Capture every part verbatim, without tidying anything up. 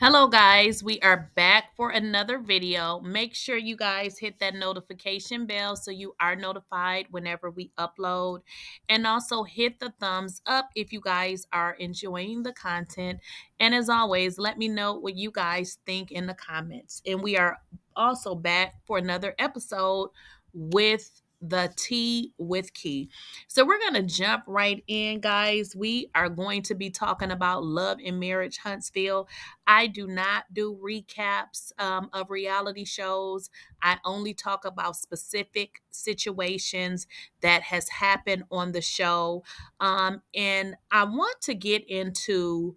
Hello guys, we are back for another video. Make sure you guys hit that notification bell so you are notified whenever we upload, and also hit the thumbs up if you guys are enjoying the content. And as always, let me know what you guys think in the comments. And we are also back for another episode with the Tea with Key. So we're going to jump right in, guys. We are going to be talking about Love and Marriage Huntsville. I do not do recaps um, of reality shows. I only talk about specific situations that has happened on the show. Um, and I want to get into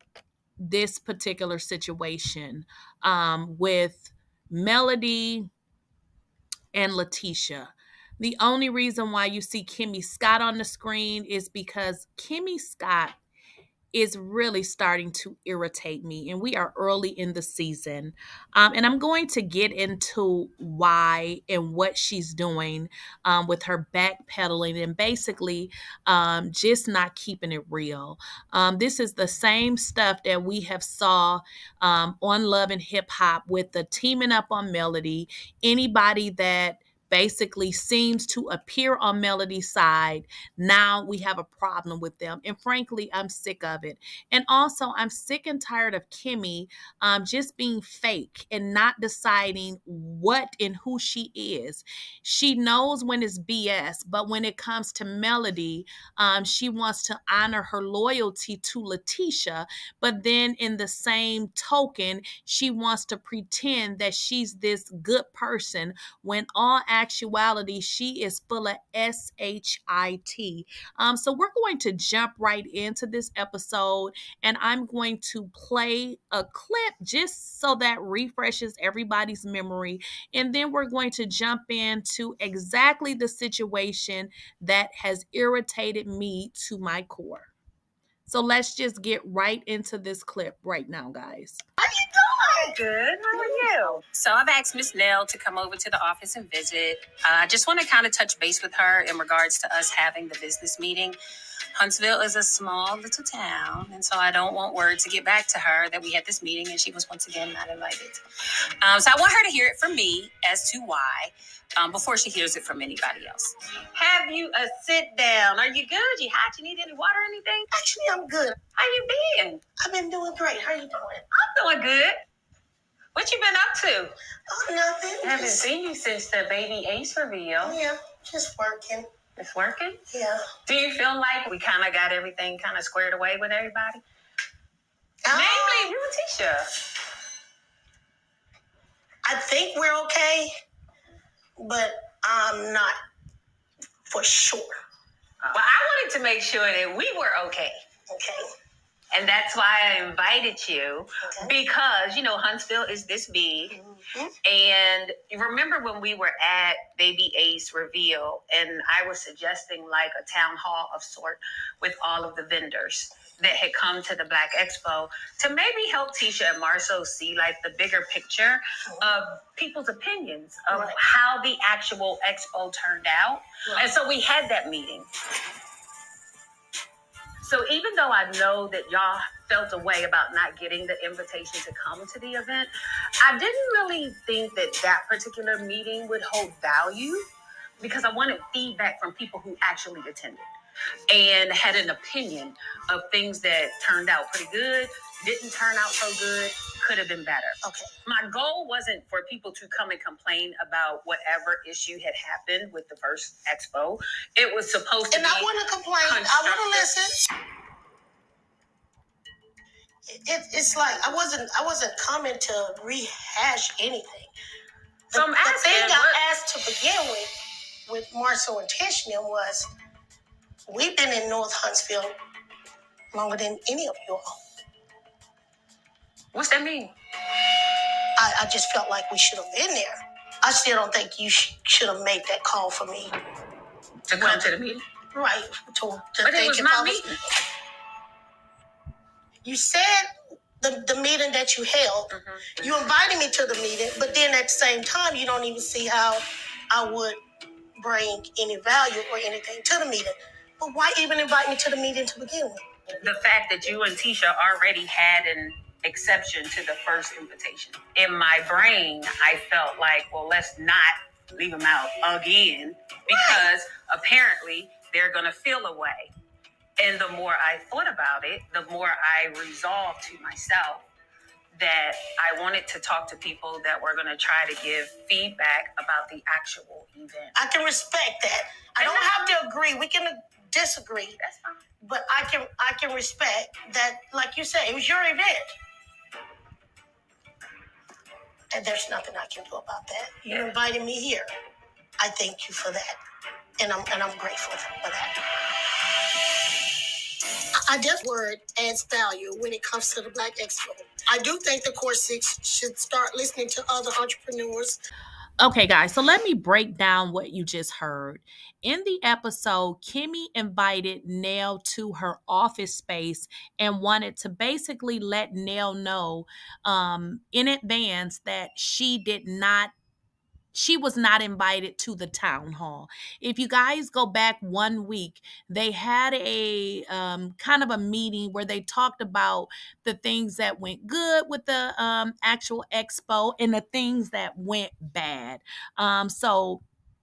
this particular situation um, with Melody and Letitia. The only reason why you see Kimmi Scott on the screen is because Kimmi Scott is really starting to irritate me, and we are early in the season. Um, and I'm going to get into why and what she's doing um, with her backpedaling and basically um, just not keeping it real. Um, this is the same stuff that we have saw um, on Love and Hip Hop with the teaming up on Melody. Anybody that basically seems to appear on Melody's side, now we have a problem with them. And frankly, I'm sick of it. And also, I'm sick and tired of Kimmi um, just being fake and not deciding what and who she is. She knows when it's B S, but when it comes to Melody, um, she wants to honor her loyalty to Letitia. But then in the same token, she wants to pretend that she's this good person when all actuality, she is full of S H I T. Um, so we're going to jump right into this episode, and I'm going to play a clip just so that refreshes everybody's memory. And then we're going to jump into exactly the situation that has irritated me to my core. So let's just get right into this clip right now, guys. How you doing? Good. How are you? So I've asked Miss Nell to come over to the office and visit. Uh, I just want to kind of touch base with her in regards to us having the business meeting. Huntsville is a small little town, and so I don't want word to get back to her that we had this meeting and she was once again not invited. Um, so I want her to hear it from me as to why, um, before she hears it from anybody else. Have you a sit down? Are you good? You hot? You need any water or anything? Actually, I'm good. How you been? I've been doing great. How you doing? I'm doing good. What you been up to? Oh, nothing. I haven't Just- seen you since the baby Ace reveal. Yeah, just working. It's working? Yeah. Do you feel like we kind of got everything kind of squared away with everybody? Uh, Namely, you and Tisha. I think we're okay, but I'm not for sure. Well, I wanted to make sure that we were okay. Okay. And that's why I invited you, Okay. because, you know, Huntsville is this big. Mm-hmm. And you remember when we were at Baby Ace reveal, and I was suggesting like a town hall of sort with all of the vendors that had come to the Black Expo to maybe help Tisha and Marso see like the bigger picture of people's opinions of Right. how the actual expo turned out. Right. And so we had that meeting. So even though I know that y'all felt a way about not getting the invitation to come to the event, I didn't really think that that particular meeting would hold value, because I wanted feedback from people who actually attended and had an opinion of things that turned out pretty good, didn't turn out so good, could have been better. Okay. My goal wasn't for people to come and complain about whatever issue had happened with the first expo. It was supposed to And be... I want to complain. I want to listen. It, it's like I wasn't. I wasn't coming to rehash anything. The, So I'm the asking, thing what- I asked to begin with, with Marso and Tishna, was we've been in North Huntsville longer than any of you all. What's that mean? I, I just felt like we should have been there. I still don't think you sh- should have made that call for me. To come to the meeting? Right. To, to But it think was if my I meeting. You said the, the meeting that you held, Mm-hmm. you invited me to the meeting, but then at the same time, you don't even see how I would bring any value or anything to the meeting. But why even invite me to the meeting to begin with? The fact that you and Tisha already had an exception to the first invitation. In my brain, I felt like, well, let's not leave them out again, because apparently they're going to feel away. And the more I thought about it, the more I resolved to myself that I wanted to talk to people that were going to try to give feedback about the actual event. I can respect that. I don't have to agree. We can disagree. That's fine. But I can I can respect that, like you said, it was your event. And there's nothing I can do about that. You Yeah. invited me here. I thank you for that. And I'm and I'm grateful for that. I just word adds value when it comes to the Black Expo. I do think the Core Six should start listening to other entrepreneurs. Okay, guys, so let me break down what you just heard. In the episode, Kimmi invited Nell to her office space and wanted to basically let Nell know um, in advance that she did not She was not invited to the town hall. If you guys go back one week, they had a um, kind of a meeting where they talked about the things that went good with the um, actual expo and the things that went bad. Um, so,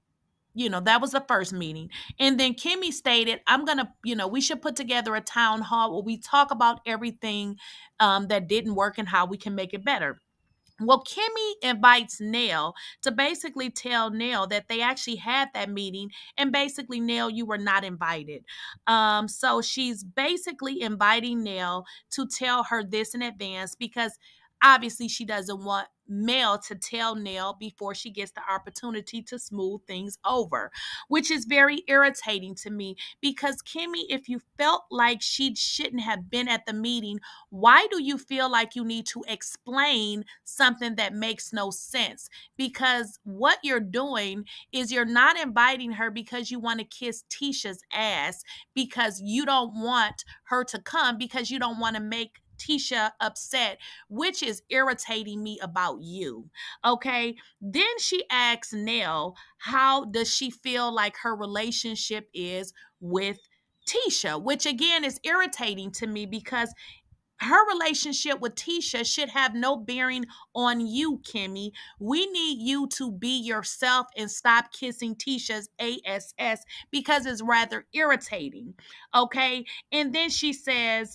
you know, that was the first meeting. And then Kimmi stated, I'm going to, you know, we should put together a town hall where we talk about everything um, that didn't work and how we can make it better. Well, Kimmi invites Nell to basically tell Nell that they actually had that meeting, and basically, Nell, you were not invited. Um, so she's basically inviting Nell to tell her this in advance, because obviously she doesn't want Mel to tell Nell before she gets the opportunity to smooth things over, which is very irritating to me, because Kimmi, if you felt like she shouldn't have been at the meeting, why do you feel like you need to explain something that makes no sense? Because what you're doing is you're not inviting her because you want to kiss Tisha's ass, because you don't want her to come, because you don't want to make Tisha upset, which is irritating me about you. Okay. Then she asks Nell, how does she feel like her relationship is with Tisha, which again is irritating to me, because her relationship with Tisha should have no bearing on you, Kimmi. We need you to be yourself and stop kissing Tisha's ass, because it's rather irritating. Okay. And then she says,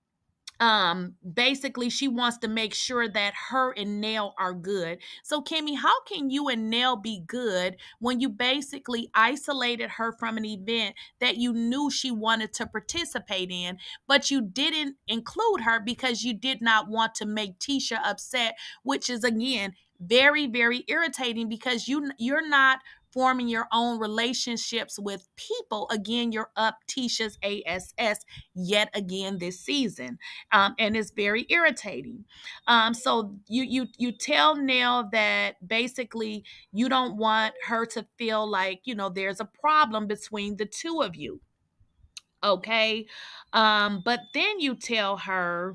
um basically she wants to make sure that her and Nell are good. So Kimmi, how can you and Nell be good when you basically isolated her from an event that you knew she wanted to participate in, but you didn't include her because you did not want to make Tisha upset, which is again very, very irritating, because you you're not forming your own relationships with people. Again, you're up Tisha's ass yet again this season. Um, and it's very irritating. Um, so you you you tell Nell that basically you don't want her to feel like, you know, there's a problem between the two of you. Okay. Um, but then you tell her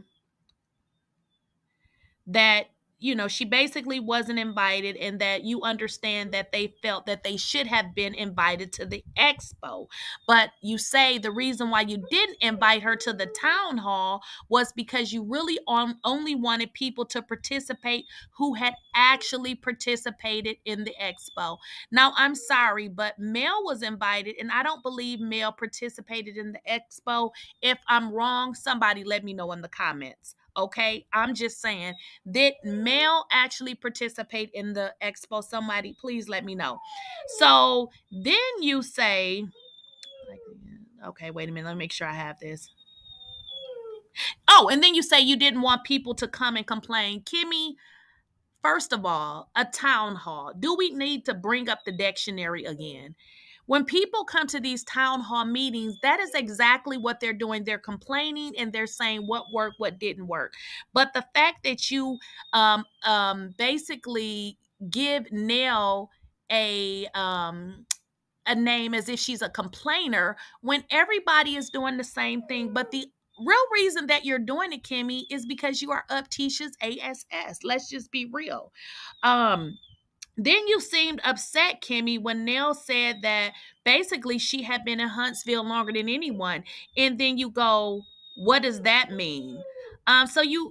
that, you know, she basically wasn't invited, and that you understand that they felt that they should have been invited to the expo. But you say the reason why you didn't invite her to the town hall was because you really on, only wanted people to participate who had actually participated in the expo. Now, I'm sorry, but Mel was invited, and I don't believe Mel participated in the expo. If I'm wrong, somebody let me know in the comments. Okay, I'm just saying, did Mel actually participate in the expo? Somebody please let me know. So then you say, okay, wait a minute, let me make sure I have this. Oh, and then you say you didn't want people to come and complain. Kimmi, first of all, a town hall. Do we need to bring up the dictionary again? When people come to these town hall meetings, that is exactly what they're doing. They're complaining and they're saying what worked, what didn't work. But the fact that you um, um, basically give Nell a um, a name as if she's a complainer, when everybody is doing the same thing, but the real reason that you're doing it, Kimmi, is because you are up Tisha's ass. Let's just be real. Um, Then you seemed upset, Kimmi, when Nell said that basically she had been in Huntsville longer than anyone. And then you go, what does that mean? Um, so you,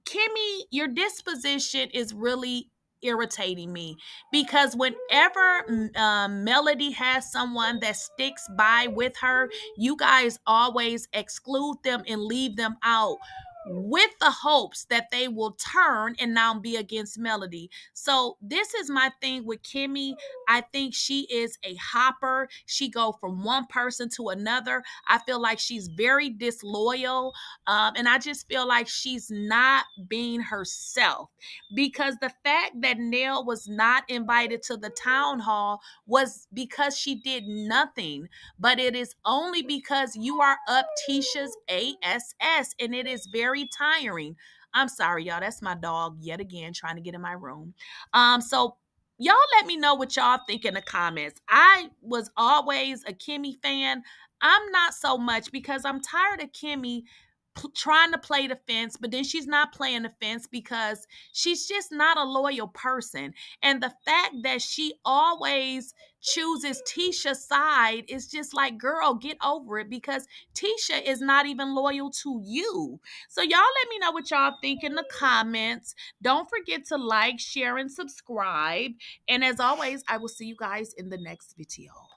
Kimmi, your disposition is really irritating me, because whenever um, Melody has someone that sticks by with her, you guys always exclude them and leave them out with the hopes that they will turn and now be against Melody. So this is my thing with Kimmi. I think she is a hopper. She go from one person to another. I feel like she's very disloyal. Um, and I just feel like she's not being herself, because the fact that Nell was not invited to the town hall was because she did nothing. But it is only because you are up Tisha's ass, and it is very tiring. I'm sorry, y'all. That's my dog yet again trying to get in my room. Um, so y'all let me know what y'all think in the comments. I was always a Kimmi fan. I'm not so much, because I'm tired of Kimmi trying to play the fence, but then she's not playing the fence because she's just not a loyal person. And the fact that she always chooses Tisha's side is just like, girl, get over it, because Tisha is not even loyal to you. So y'all let me know what y'all think in the comments. Don't forget to like, share, and subscribe. And as always, I will see you guys in the next video.